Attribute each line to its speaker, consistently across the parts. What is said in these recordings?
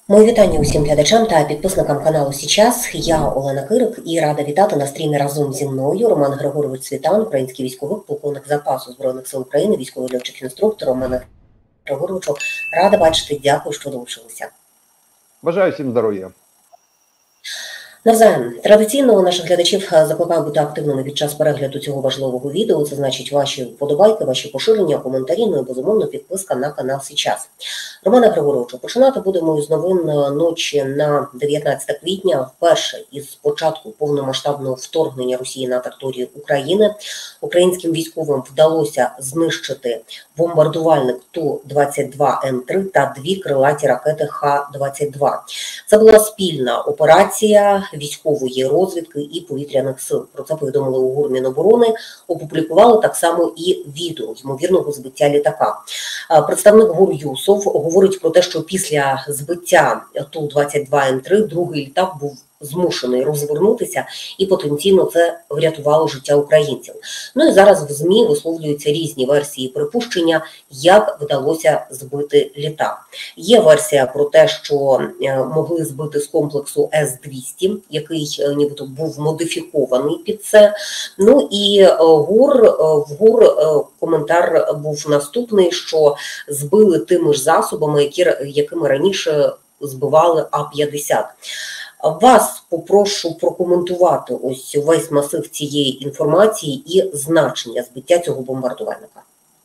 Speaker 1: Мої вітання усім глядачам та підписникам каналу «Сейчас». Я Олена Кирик і рада вітати на стрімі разом зі мною Роман Григорович Цвітан, український військовик, полковник запасу Збройних сил України, військовий льотчик-інструктор. Романа Григоровичу, рада бачити, дякую, що долучилися.
Speaker 2: Бажаю всім здоров'я.
Speaker 1: Навзаєм. Традиційно наших глядачів закликаю бути активними під час перегляду цього важливого відео. Це значить ваші вподобайки, ваші поширення, коментарі, ну і безумовно підписка на канал «Сейчас». Романа Григоровичу, починати будемо із новин ночі на 19 квітня. Вперше із початку повномасштабного вторгнення Росії на територію України українським військовим вдалося знищити бомбардувальник Ту-22М3 та дві крилаті ракети Х-22. Це була спільна операція військової розвідки і повітряних сил. Про це повідомили у ГУР Міноборони. Опублікували так само і відео ймовірного збиття літака. Представник ГУР Юсов говорить про те, що після збиття Ту-22М3 другий літак був змушений розвернутися, і потенційно це врятувало життя українців. Ну і зараз в ЗМІ висловлюються різні версії припущення, як вдалося збити літак. Є версія про те, що могли збити з комплексу С-200, який нібито був модифікований під це. Ну і в ГУР коментар був наступний, що збили тими ж засобами, якими раніше збивали А-50. Вас попрошу прокоментувати ось весь масив цієї інформації і значення збиття цього бомбардувальника.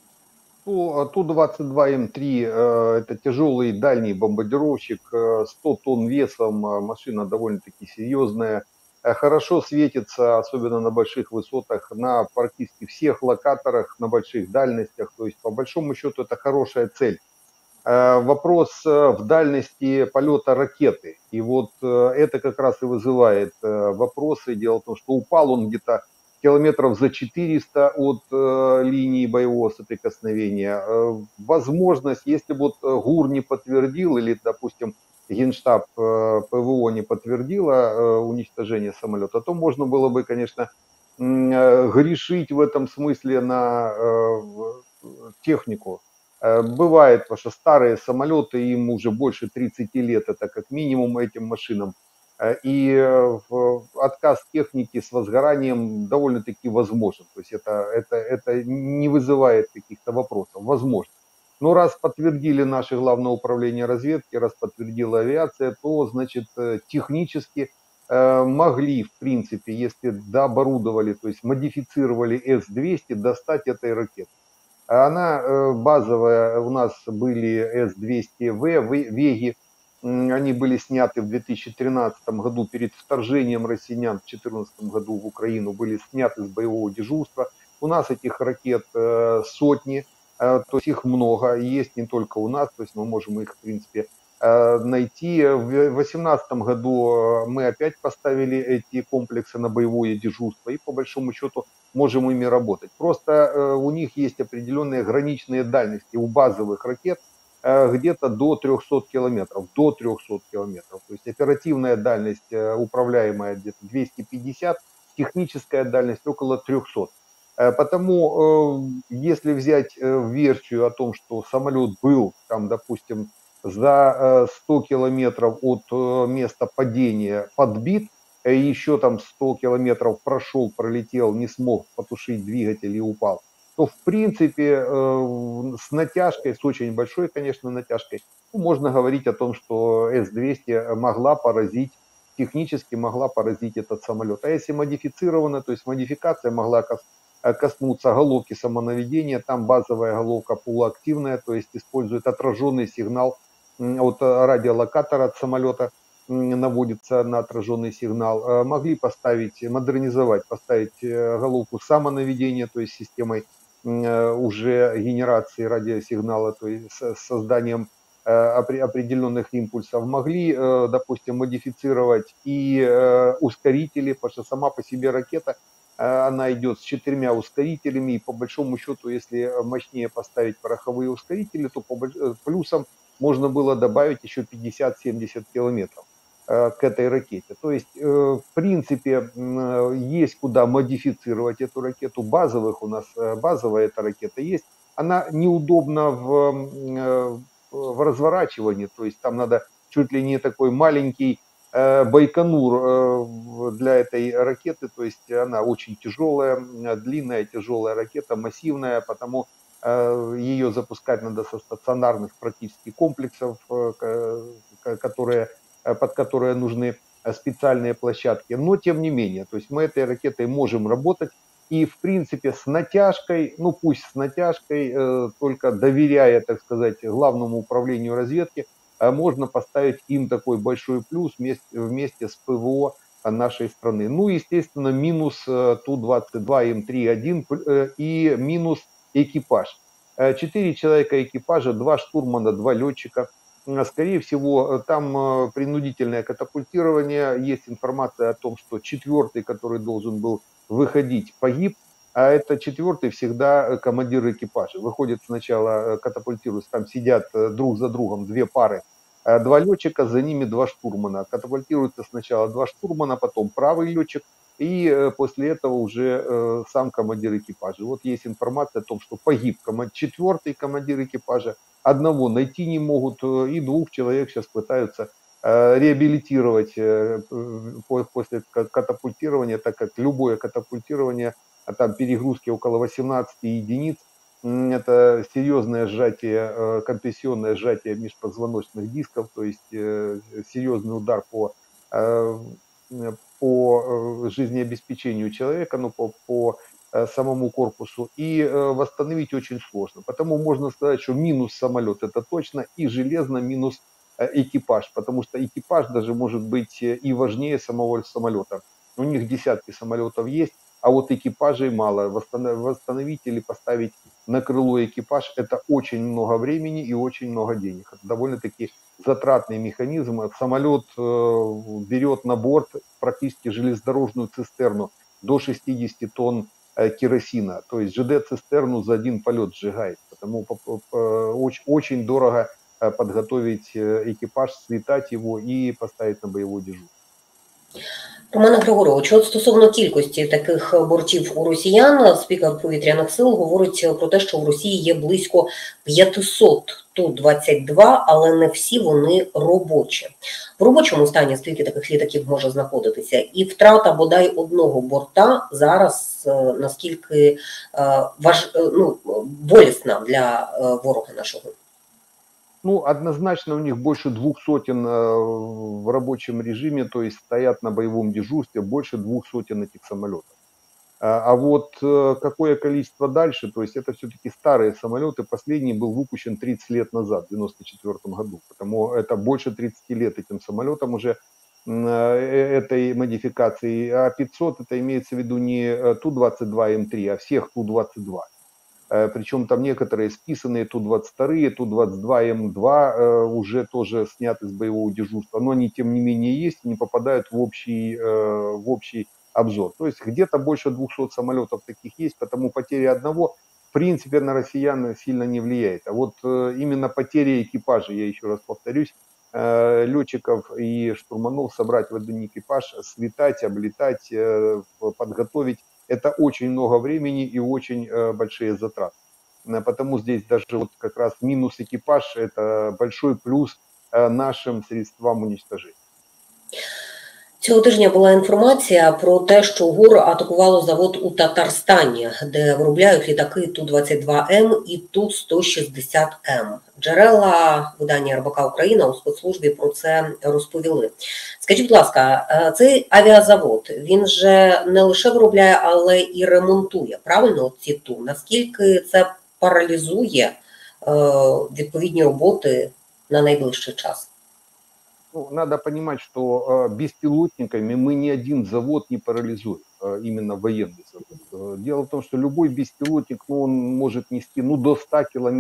Speaker 2: Ту-22М3 это тяжелый дальний бомбардировщик, 100 тонн весом, машина довольно-таки серьезная, хорошо светится, особенно на больших высотах, на практически всех локаторах, на больших дальностях, то есть по большому счету это хорошая цель. Вопрос в дальности полета ракеты. И вот это как раз и вызывает вопросы. Дело в том, что упал он где-то километров за 400 от линии боевого соприкосновения. Возможность, если вот ГУР не подтвердил, или, допустим, Генштаб ПВО не подтвердила уничтожение самолета, то можно было бы, конечно, грешить в этом смысле на технику. Бывает, потому что старые самолеты, им уже больше 30 лет, это как минимум этим машинам. И отказ техники с возгоранием довольно-таки возможен. То есть это не вызывает каких-то вопросов. Возможно. Но раз подтвердили наши Главное управление разведки, раз подтвердила авиация, то, значит, технически могли, в принципе, если дооборудовали, то есть модифицировали С-200, достать этой ракеты. Она базовая, у нас были С-200В, Веги, они были сняты в 2013 году перед вторжением россиян в 2014 году в Украину, были сняты с боевого дежурства. У нас этих ракет сотни, то есть их много, есть не только у нас, то есть мы можем их, в принципе, найти. В 2018 году мы опять поставили эти комплексы на боевое дежурство и по большому счету можем ими работать. Просто у них есть определенные граничные дальности у базовых ракет, где-то до 300 километров, То есть оперативная дальность управляемая где-то 250, техническая дальность около 300. Потому если взять версию о том, что самолет был там, допустим, за 100 километров от места падения подбит, еще там 100 километров прошел, пролетел, не смог потушить двигатель и упал, то в принципе с натяжкой, с очень большой, конечно, натяжкой, можно говорить о том, что С-200 могла поразить, технически могла поразить этот самолет. А если модифицировано, то есть модификация могла коснуться головки самонаведения, там базовая головка полуактивная, то есть использует отраженный сигнал от радиолокатора от самолета, наводится на отраженный сигнал. Могли поставить, модернизовать, поставить головку самонаведения, то есть системой уже генерации радиосигнала, то есть с созданием определенных импульсов. Могли, допустим, модифицировать и ускорители, потому что сама по себе ракета, она идет с 4 ускорителями, и по большому счету, если мощнее поставить пороховые ускорители, то по плюсам можно было добавить еще 50-70 километров к этой ракете. То есть, в принципе, есть куда модифицировать эту ракету. Базовых у нас, базовая эта ракета есть. Она неудобна в разворачивании, то есть там надо чуть ли не такой маленький Байконур для этой ракеты, то есть она очень тяжелая, длинная, тяжелая ракета, массивная, потому ее запускать надо со стационарных практически комплексов, которые, под которые нужны специальные площадки. Но тем не менее, то есть мы этой ракетой можем работать и в принципе с натяжкой, ну пусть с натяжкой, только доверяя, так сказать, главному управлению разведки, можно поставить им такой большой плюс вместе с ПВО нашей страны. Ну, естественно, минус Ту-22 М3-1 и минус экипаж. 4 человека экипажа, 2 штурмана, 2 летчика. Скорее всего, там принудительное катапультирование. Есть информация о том, что четвертый, который должен был выходить, погиб. А это четвертый всегда командир экипажа. Выходит сначала, катапультируется, там сидят друг за другом две пары, два летчика, за ними два штурмана. Катапультируется сначала два штурмана, потом правый летчик, и после этого уже сам командир экипажа. Вот есть информация о том, что погиб четвертый командир экипажа, одного найти не могут, и двух человек сейчас пытаются реабилитировать после катапультирования, так как любое катапультирование, а там перегрузки около 18 единиц, это серьезное сжатие, компрессионное сжатие межпозвоночных дисков, то есть серьезный удар э, по жизнеобеспечению человека, ну, по самому корпусу, и восстановить очень сложно. Потому можно сказать, что минус самолет это точно, и железно минус экипаж, потому что экипаж даже может быть и важнее самого самолета. У них десятки самолетов есть, а вот экипажей мало. Восстановить или поставить на крыло экипаж это очень много времени и очень много денег. Это довольно-таки затратный механизм. Самолет берет на борт практически железнодорожную цистерну до 60 тонн керосина. То есть ЖД-цистерну за один полет сжигает. Потому очень дорого подготовить экипаж, слетать его и поставить на боевой дежурство.
Speaker 1: Романе Григоровичу, от стосовно кількості таких бортів у росіян, спікер повітряних сил говорить про те, що в Росії є близько 500 Ту-22, але не всі вони робочі. В робочому стані скільки таких літаків може знаходитися? І втрата бодай одного борта зараз наскільки болісна для ворога нашого?
Speaker 2: Ну, однозначно у них больше 200 в рабочем режиме, то есть стоят на боевом дежурстве больше 200 этих самолетов. А вот какое количество дальше, то есть это все-таки старые самолеты, последний был выпущен 30 лет назад, в 1994 году, потому это больше 30 лет этим самолетам уже этой модификации, а 500 это имеется в виду не Ту-22 М3, а всех Ту-22. Причем там некоторые списанные Ту-22, Ту-22 М2 уже тоже сняты с боевого дежурства, но они тем не менее есть и не попадают в общий обзор. То есть где-то больше 200 самолетов таких есть, потому потеря одного в принципе на россиян сильно не влияет. А вот именно потеря экипажа, я еще раз повторюсь, летчиков и штурманов собрать в один экипаж, слетать, облетать, подготовить, это очень много времени и очень большие затраты. Потому здесь даже вот как раз минус экипаж – это большой плюс нашим средствам уничтожения.
Speaker 1: Цього тижня була інформація про те, що ГУР атакувало завод у Татарстані, де виробляють літаки Ту-22М і Ту-160М. Джерела видання РБК Україна у спецслужбі про це розповіли. Скажіть, будь ласка, цей авіазавод, він же не лише виробляє, але і ремонтує, правильно, ці Ту? Наскільки це паралізує відповідні роботи на найближчий час?
Speaker 2: Ну, надо понимать, что беспилотниками мы ни один завод не парализуем, именно военный завод. Дело в том, что любой беспилотник, ну, он может нести до 100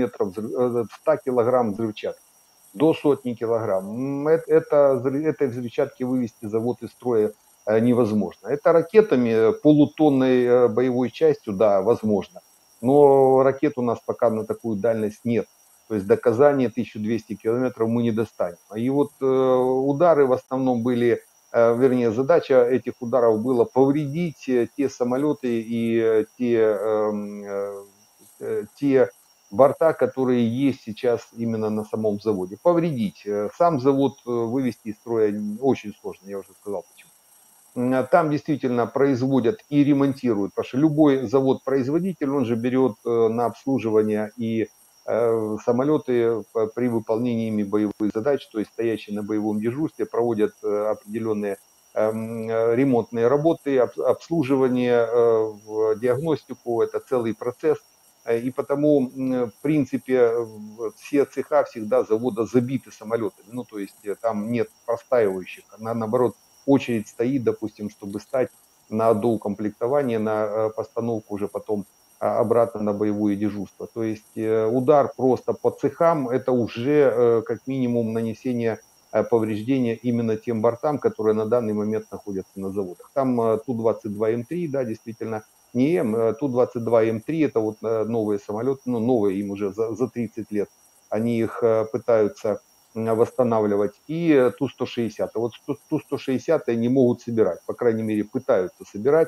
Speaker 2: 100 килограмм взрывчатки, до сотни килограмм. Этой взрывчатки вывести завод из строя невозможно. Это ракетами, полутонной боевой частью, да, возможно. Но ракет у нас пока на такую дальность нет. То есть до Казани 1200 километров мы не достанем. И вот удары в основном были, вернее, задача этих ударов была повредить те самолеты и те борта, которые есть сейчас именно на самом заводе. Повредить. Сам завод вывести из строя очень сложно, я уже сказал почему. Там действительно производят и ремонтируют, потому что любой завод-производитель, он же берет на обслуживание и самолеты при выполнении ими боевых задач, то есть стоящие на боевом дежурстве, проводят определенные ремонтные работы, обслуживание, диагностику, это целый процесс. И потому, в принципе, все цеха всегда завода забиты самолетами. Ну, то есть там нет простаивающих, наоборот, очередь стоит, допустим, чтобы стать на доукомплектование, на постановку уже потом обратно на боевое дежурство. То есть удар просто по цехам – это уже как минимум нанесение повреждения именно тем бортам, которые на данный момент находятся на заводах. Там Ту-22М3, да, действительно, не М, Ту-22М3 это вот новые самолеты, ну новые им уже за 30 лет, они их пытаются восстанавливать, и Ту-160. Вот Ту-160 не могут собирать, по крайней мере пытаются собирать,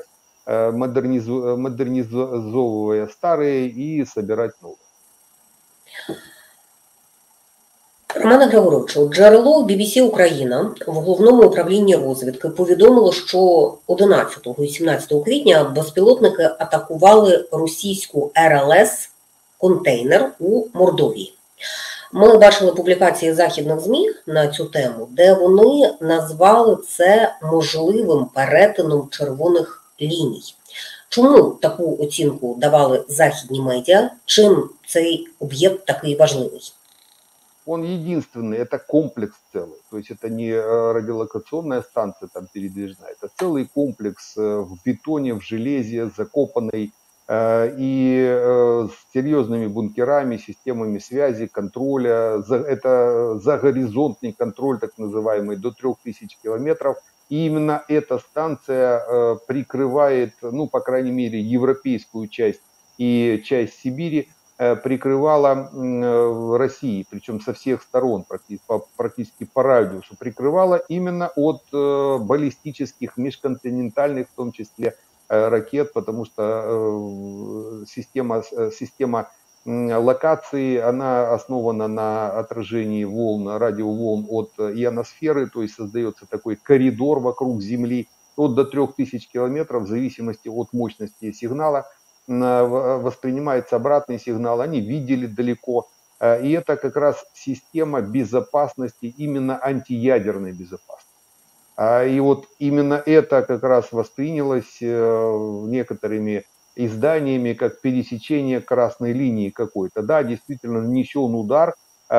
Speaker 2: модернизовывая старые и собирать новые.
Speaker 1: Романе Григоровичу, джерело BBC Україна в Головному управлінні розвідки повідомило, що 11 і 17 квітня безпілотники атакували російську РЛС «Контейнер» у Мордовії. Ми бачили публікації західних ЗМІ на цю тему, де вони назвали це можливим перетином червоних ліній. Чому таку оцінку давали західні медіа? Чим цей об'єкт такий важливий?
Speaker 2: Он единственный, это комплекс целый. То есть это не радиолокационная станция там передвижная, это целый комплекс в бетоне, в железе, закопанный и с серьезными бункерами, системами связи, контроля. Это загоризонтный контроль, так называемый, до 3000 километров. И именно эта станция прикрывает, ну, по крайней мере, европейскую часть и часть Сибири, прикрывала России, причем со всех сторон, практически по радиусу, прикрывала именно от баллистических, межконтинентальных, в том числе, ракет, потому что система локации, она основана на отражении волн, радиоволн от ионосферы, то есть создается такой коридор вокруг Земли от до 3000 километров, в зависимости от мощности сигнала воспринимается обратный сигнал, они видели далеко. И это как раз система безопасности, именно антиядерной безопасности. И вот именно это как раз воспринялось некоторыми изданиями как пересечение красной линии какой-то. Да, действительно нанесен удар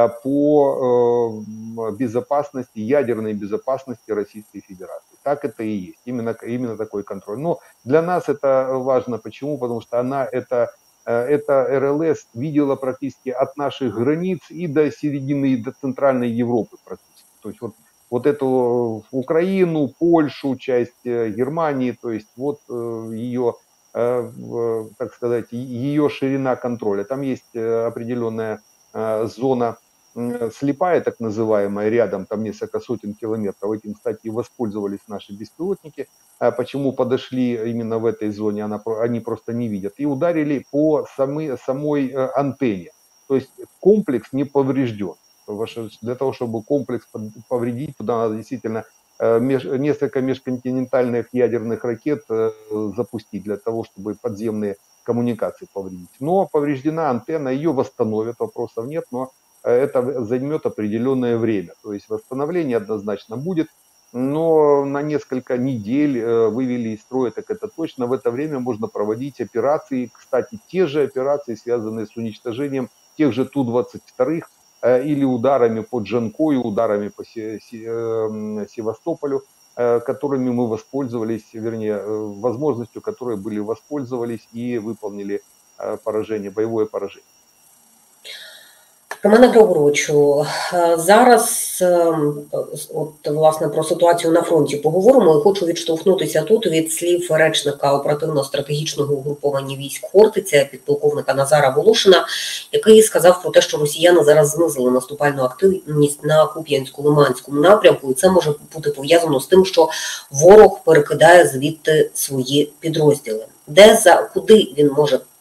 Speaker 2: по безопасности, ядерной безопасности Российской Федерации. Так это и есть, именно такой контроль. Но для нас это важно. Почему? Потому что эта РЛС видела практически от наших границ и до середины, до центральной Европы практически. То есть вот эту Украину, Польшу, часть Германии, то есть вот ее, так сказать, ее ширина контроля. Там есть определенная зона слепая, так называемая, рядом, там несколько сотен километров. Этим, кстати, воспользовались наши беспилотники. Почему подошли именно в этой зоне, они просто не видят. И ударили по самой антенне. То есть комплекс не поврежден. Для того, чтобы комплекс повредить, туда надо действительно несколько межконтинентальных ядерных ракет запустить для того, чтобы подземные коммуникации повредить. Но повреждена антенна, ее восстановят, вопросов нет, но это займет определенное время. То есть восстановление однозначно будет, но на несколько недель вывели из строя, так это точно. В это время можно проводить операции, кстати, те же операции, связанные с уничтожением тех же Ту-22 или ударами по Джанкою, ударами по Севастополю, которыми мы воспользовались, вернее, возможностью, которые были воспользовались и выполнили поражение, боевое поражение.
Speaker 1: Романе Григоровичу, зараз от, власне, про ситуацію на фронті поговоримо і хочу відштовхнутися тут від слів речника оперативно-стратегічного угруповання військ Хортиця, підполковника Назара Волошина, який сказав про те, що росіяни зараз знизили наступальну активність на Куп'янську-Лиманському напрямку, і це може бути пов'язано з тим, що ворог перекидає звідти свої підрозділи. Куди він може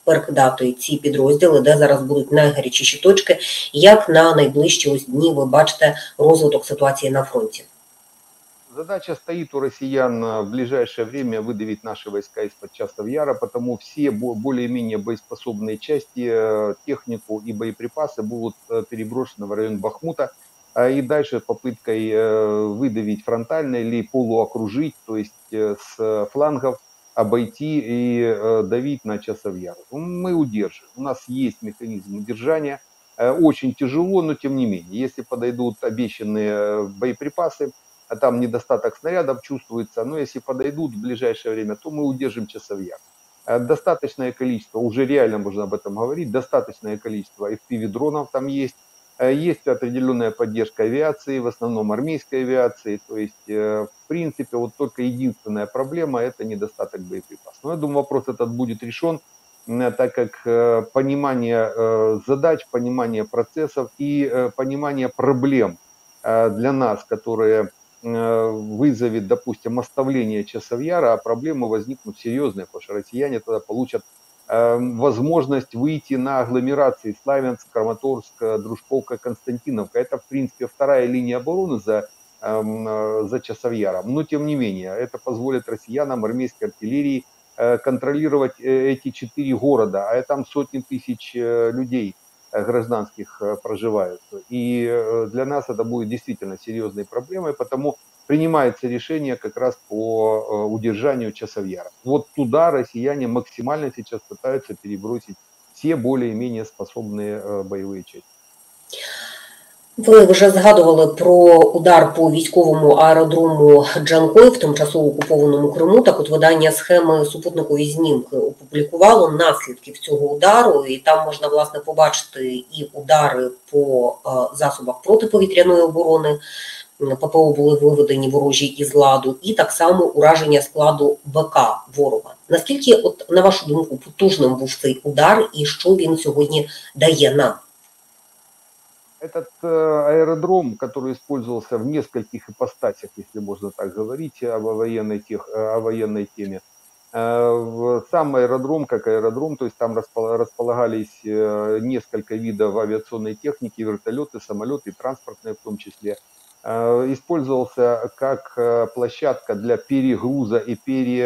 Speaker 1: перекидати ці підрозділи, де зараз будуть найгарячіші точки? Як на найближчі ось дні ви бачите розвиток ситуації на фронті?
Speaker 2: Задача стоит у россиян в ближайшее время выдавить наши войска из-под Часов Яра, потому все более-менее боеспособные части, технику и боеприпасы будут переброшены в район Бахмута. И дальше попыткой выдавить фронтально или полуокружить, то есть с флангов обойти и давить на Часов Яр. Мы удержим. У нас есть механизм удержания. Очень тяжело, но тем не менее. Если подойдут обещанные боеприпасы, а там недостаток снарядов чувствуется, но если подойдут в ближайшее время, то мы удержим Часов Яр. Достаточное количество, уже реально можно об этом говорить, достаточное количество FPV-дронов там есть. Есть определенная поддержка авиации, в основном армейской авиации. То есть, в принципе, вот только единственная проблема – это недостаток боеприпасов. Но я думаю, вопрос этот будет решен, так как понимание задач, понимание процессов и понимание проблем для нас, которые вызовет, допустим, оставление Часов Яра, а проблемы возникнут серьезные, потому что россияне тогда получат возможность выйти на агломерации Славянск, Краматорск, Дружковка, Константиновка. Это, в принципе, вторая линия обороны за Часов Яром. Но, тем не менее, это позволит россиянам, армейской артиллерии контролировать эти 4 города, а там сотни тысяч людей гражданских проживают. И для нас это будет действительно серьезной проблемой, потому принимается решение как раз по удержанию Часов Яра. Вот туда россияне максимально сейчас пытаются перебросить все более-менее способные боевые части.
Speaker 1: Ви вже згадували про удар по військовому аеродрому Джанкой в тимчасово окупованому Криму. Так от видання «Схеми» супутникові знімки опублікувало наслідків цього удару, і там можна, власне, побачити і удари по засобах протиповітряної оборони, ППО були виведені ворожі із ладу, і так само ураження складу БК ворога. Наскільки, от, на вашу думку, потужним був цей удар і що він сьогодні дає нам?
Speaker 2: Этот аэродром, который использовался в нескольких ипостасях, если можно так говорить, о военной теме, сам аэродром как аэродром, то есть там располагались несколько видов авиационной техники, вертолеты, самолеты, транспортные в том числе, использовался как площадка для перегруза и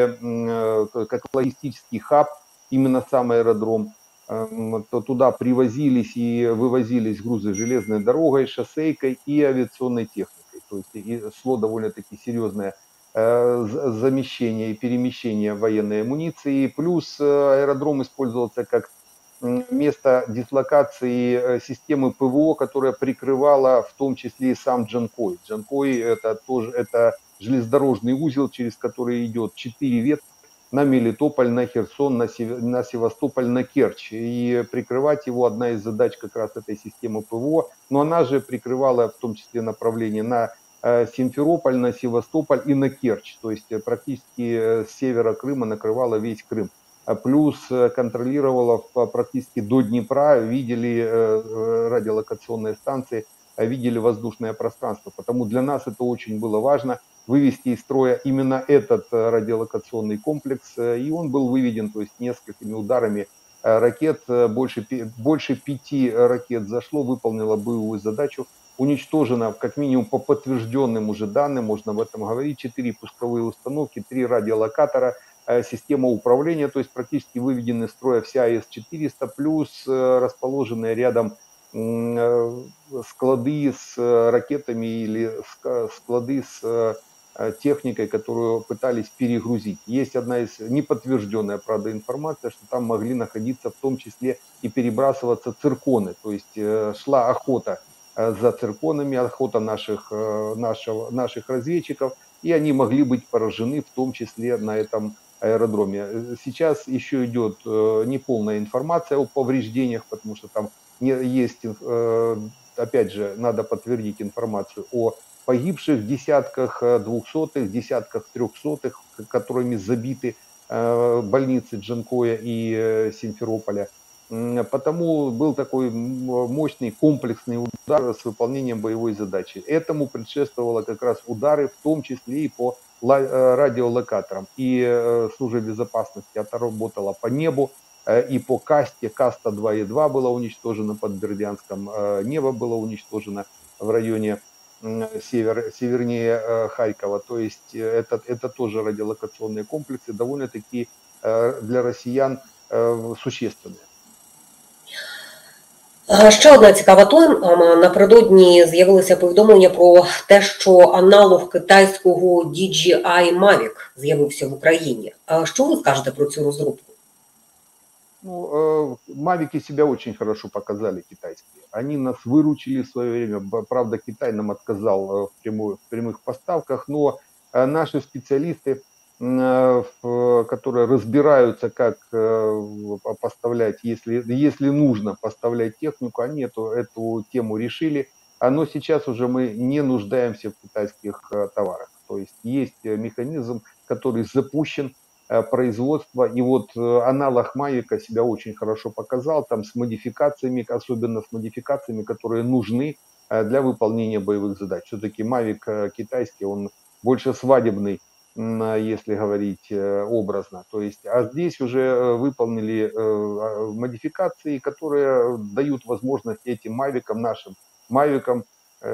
Speaker 2: как логистический хаб, именно сам аэродром. То туда привозились и вывозились грузы железной дорогой, шоссейкой и авиационной техникой. То есть и шло довольно-таки серьезное замещение и перемещение военной амуниции. Плюс аэродром использовался как место дислокации системы ПВО, которая прикрывала в том числе и сам Джанкой. Джанкой это железнодорожный узел, через который идет 4 ветки на Мелитополь, на Херсон, на Севастополь, на Керчь. И прикрывать его одна из задач как раз этой системы ПВО. Но она же прикрывала в том числе направление на Симферополь, на Севастополь и на Керчь. То есть практически с севера Крыма накрывала весь Крым. Плюс контролировала практически до Днепра, видели радиолокационные станции, видели воздушное пространство. Потому для нас это очень было важно вывести из строя именно этот радиолокационный комплекс. И он был выведен, то есть несколькими ударами ракет. Больше 5 ракет зашло, выполнило боевую задачу. Уничтожено, как минимум по подтвержденным уже данным, можно об этом говорить, 4 пусковые установки, 3 радиолокатора, система управления, то есть практически выведены из строя вся С-400, плюс расположенные рядом склады с ракетами или склады с техникой, которую пытались перегрузить. Есть одна из неподтвержденная, правда, информация, что там могли находиться в том числе и перебрасываться цирконы, то есть шла охота за цирконами, охота наших разведчиков, и они могли быть поражены в том числе на этом аэродроме. Сейчас еще идет неполная информация о повреждениях, потому что там есть, опять же, надо подтвердить информацию о погибших, десятках двухсотых, десятках трехсотых, которыми забиты больницы Джанкоя и Симферополя. Потому был такой мощный комплексный удар с выполнением боевой задачи. Этому предшествовало как раз удары, в том числе и по радиолокаторам. И служба безопасности отработала по небу, и по Касте, Каста 2,2 была уничтожена под Бердянском, Небо было уничтожено в районе севернее Харькова. То есть это тоже радиолокационные комплексы, довольно-таки для россиян существенные.
Speaker 1: Ще одна цікава тема. Напередодні з'явилися повідомлення про те, що аналог китайського DJI Mavic з'явився в Україні. Що ви скажете про цю розробку?
Speaker 2: Ну, мавики себя очень хорошо показали, китайские. Они нас выручили в свое время. Правда, Китай нам отказал в прямых поставках, но наши специалисты, которые разбираются, как поставлять, если нужно поставлять технику, они эту тему решили. Но сейчас уже мы не нуждаемся в китайских товарах. То есть механизм, который запущен, производства. И вот аналог Мавика себя очень хорошо показал, там с модификациями, особенно с модификациями, которые нужны для выполнения боевых задач. Все-таки Мавик китайский, он больше свадебный, если говорить образно. То есть, а здесь уже выполнили модификации, которые дают возможность этим Мавикам, нашим Мавикам,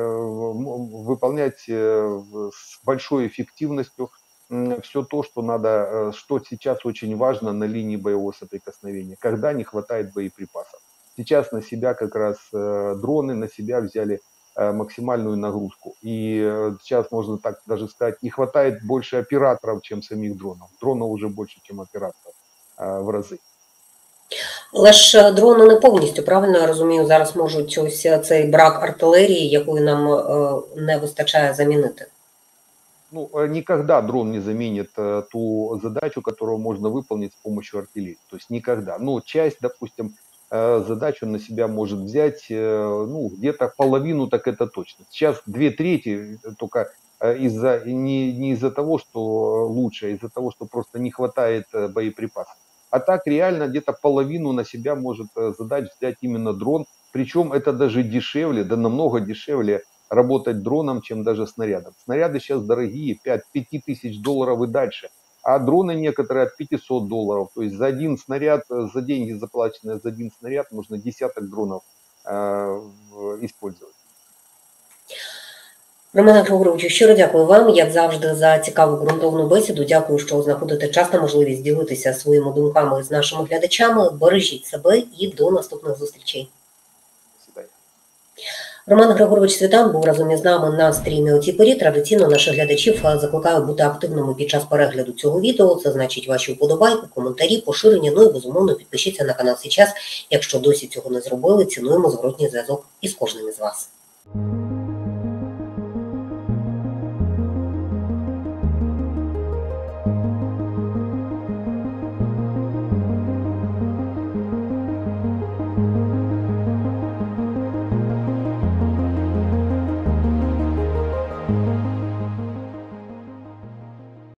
Speaker 2: выполнять с большой эффективностью все то, что надо, что сейчас очень важно на линии боевого соприкосновения, когда не хватает боеприпасов. Сейчас на себя как раз дроны на себя взяли максимальную нагрузку. И сейчас можно так даже сказать, не хватает больше операторов, чем самих дронов. Дронов уже больше, чем операторов в рази.
Speaker 1: Але ж дрони не повністю, правильно я розумію, зараз можуть ось цей брак артилерії, якої нам не вистачає, замінити.
Speaker 2: Ну, никогда дрон не заменит ту задачу, которую можно выполнить с помощью артиллерии. То есть никогда. Но часть, допустим, задач он на себя может взять, ну, где-то половину, так это точно. Сейчас 2/3 только не из-за того, что лучше, а из-за того, что просто не хватает боеприпасов. А так реально где-то половину на себя может задач взять именно дрон. Причем это даже дешевле, да намного дешевле работать дроном, чем даже снарядом. Снаряды сейчас дорогие, 5 тысяч долларов и дальше. А дроны некоторые от $500. То есть за один снаряд, за деньги заплаченные за один снаряд, можно десяток дронов использовать.
Speaker 1: Романе Григоровичу, щиро дякую вам, як завжди, за цікаву ґрунтовну бесіду. Дякую, що знаходите час та можливість ділитися своїми думками з нашими глядачами. Бережіть себе і до наступних зустрічей.
Speaker 2: До свидания.
Speaker 1: Роман Григорович Світан був разом із нами на стрімі у цій порі. Традиційно наших глядачів закликаю бути активними під час перегляду цього відео. Це значить ваші вподобайки, коментарі, поширення, ну і безумовно підпишіться на канал «Сейчас». Якщо досі цього не зробили, цінуємо зворотній зв'язок із кожним із вас.